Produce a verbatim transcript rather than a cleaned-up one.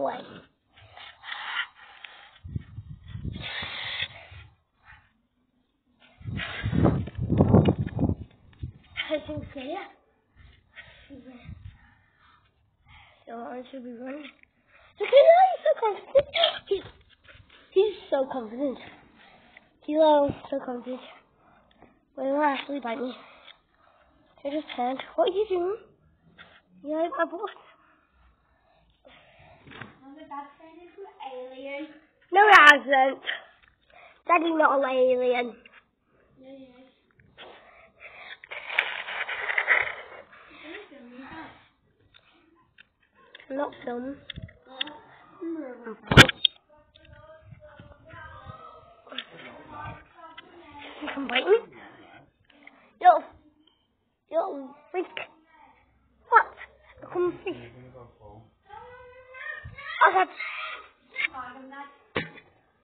away. I think so, yeah. So I should be running. Look at him, he's so confident. He's, he's so confident. Kilo, so confident. Wait, will actually bite me. I just turned. What are you doing? You like my boss? Mum, Dad said it's an alien. No, it hasn't. Daddy's not an alien. No, he is. I'm not filming. You can bite me? Yo, yo, freak. What? I come freak. Oh, that's...